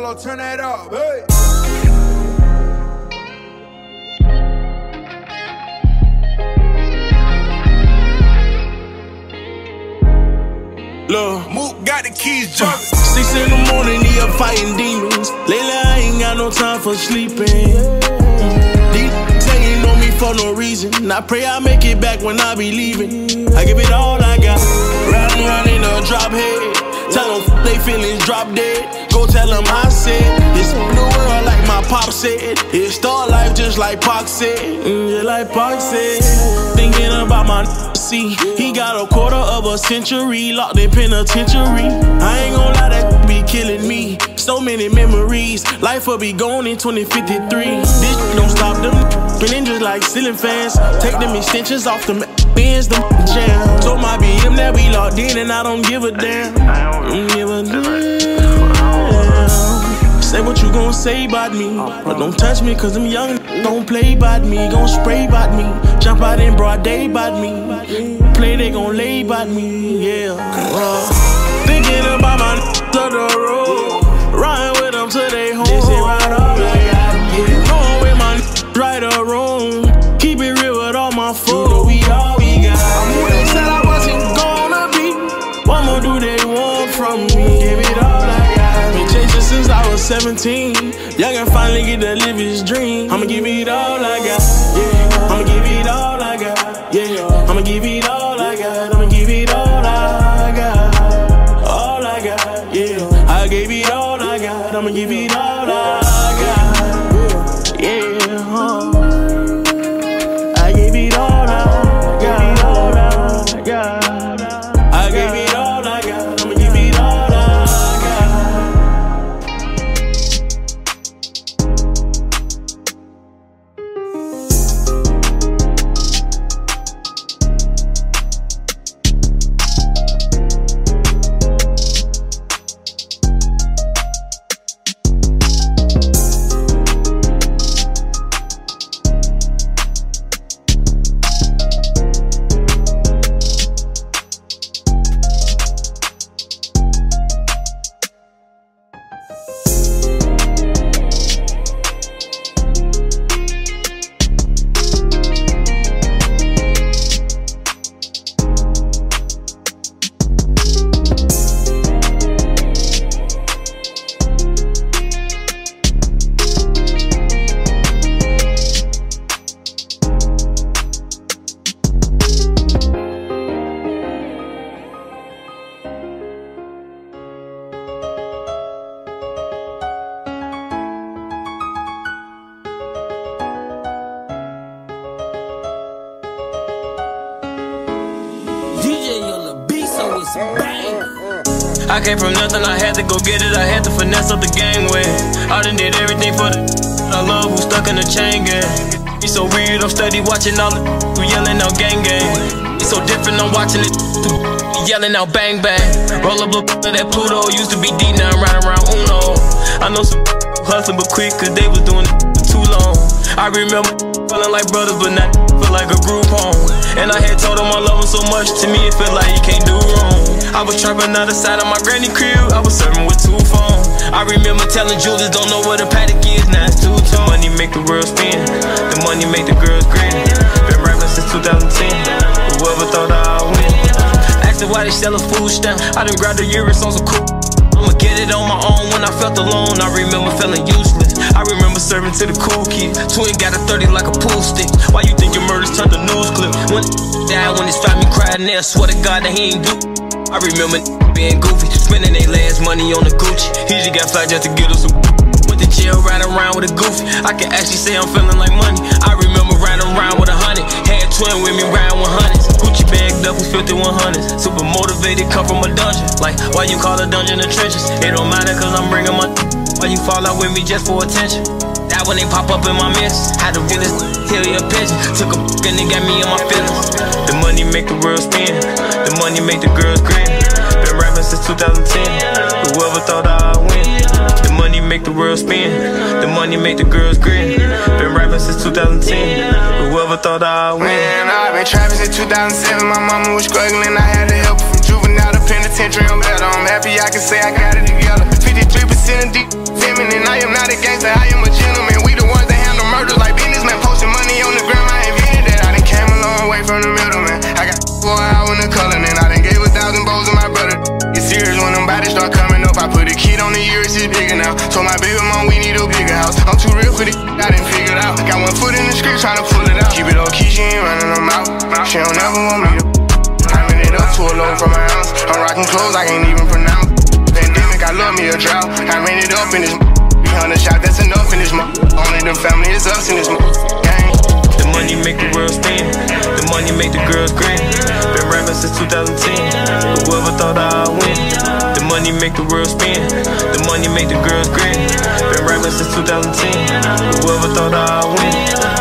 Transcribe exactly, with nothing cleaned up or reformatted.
Pablo, turn that up, hey. Look, Mook got the keys jumping. Six in the morning, he up fighting demons. Lately, I ain't got no time for sleeping. These saying on me for no reason. I pray I make it back when I be leaving. I give it all I got. Riding around in a drop head. Tell them they feelings drop dead. Go tell them I said it's the world like my pop said. It's star life just like Pac said. Mm, just like Pac said. Thinking about my see, he got a quarter of a century locked in penitentiary. I ain't gon' lie, that be killing me. So many memories, life will be gone in twenty fifty-three. This don't stop them spinning just like ceiling fans. Take them extensions off them bends, them jam. Told my B M that we locked in and I don't give a damn. Don't give a damn. Say what you gon' say about me, but don't touch me cause I'm young. Don't play about me, gon' spray about me. Jump out in broad day about me. Play, they gon' lay about me, yeah. Uh, thinking about my n****s up the road. Riding with them till they home. This ain't right up like I get. Going with my n****s right or wrong. Keep it real with all my foes. You know we all we got. I'm who they said I wasn't gonna be. What more do they want from me? Give it all I got. Been chasing since I was seventeen. Young and finally get to live his dream. I'ma give it all I got. Yeah. I'ma give it all I got. Yeah. I'ma give it all I got. I'ma give it all I got. All I got. Yeah. I gave it all I got. I'ma give it all I got. Yeah. Huh. I gave it all I got. All I got. I gave it all I got. I'ma give it all I got. I came from nothing, I had to go get it. I had to finesse up the gangway. I done did everything for the I love who stuck in the chain gang. It's so weird, I'm steady watching all the who yelling out gang gang. It's so different, I'm watching it yelling out bang bang. Roll up a that Pluto used to be deep, now I'm riding around Uno. I know some hustling but quick cause they was doing it for too long. I remember feeling like brothers but not feel like a group home. And I had told them I love them so much, to me it felt like you can't do wrong. I was trapping out the side of my granny crib, I was serving with two phones. I remember telling Julius don't know what a paddock is, now it's two tone. The money make the world spin, the money make the girls grin. Been rapping since two thousand ten, whoever thought I'd win. Asked her why they sell a food stamp, I done grabbed the Euros on some cool. I'ma get it on my own when I felt alone, I remember feeling useless. I remember serving to the cool kids, twin got a thirty like a pool stick. Why you think your murders turned to news clip? When died, when his family cried, and I swear to God that he ain't do. I remember being goofy, spending their last money on the Gucci. He just got fly just to get us some. Went to jail riding around with a goofy. I can actually say I'm feeling like money. I remember riding around with a hundred. Had twin with me riding with hundreds. Gucci bagged up with fifty one hundreds. Super motivated, come from a dungeon. Like, why you call a dungeon the trenches? It don't matter cause I'm bringing my. Why you fall out with me just for attention? That when they pop up in my mess, had to really tell you a pigeon. Took a and they got me in my feelings. The money make the world spin, the money make the girls grin. Been rapping since two thousand ten, whoever thought I'd win. The money make the world spin, the money make the girls grin. Been rapping since two thousand ten, whoever thought I'd win. Man, I've been trapping since two thousand seven, my mama was struggling, I had to help her from juvenile to penitentiary. penitentiary, I'm better. I'm happy I can say I got it together. fifty-three percent of deep feminine. I am not a gangster, I am a gentleman. We the ones that handle murder like businessmen. Posting money on the gram, I invented that. I done came a long way from the middleman. I got four hours in the color, and I done gave a thousand bows to my brother. It's serious when them bodies start coming up. I put a kid on the years, it's bigger now. Told my baby mom we need a bigger house. I'm too real for this, I done figured out. Got one foot in the street trying to pull it out. Keep it low key, she ain't running them out. She don't never want me to. I ran it up to a low from my house. I'm rocking clothes I can't even pronounce. Pandemic, I love me a drought. I ran it up in this three hundred shots, that's enough in this month. Only the family is us in this gang. The money make the world spin. The money make the girls grin. Been rapping since two thousand ten. Whoever thought I'd win. The money make the world spin. The money make the girls grin. Been rapping since two thousand ten. Whoever thought I'd win.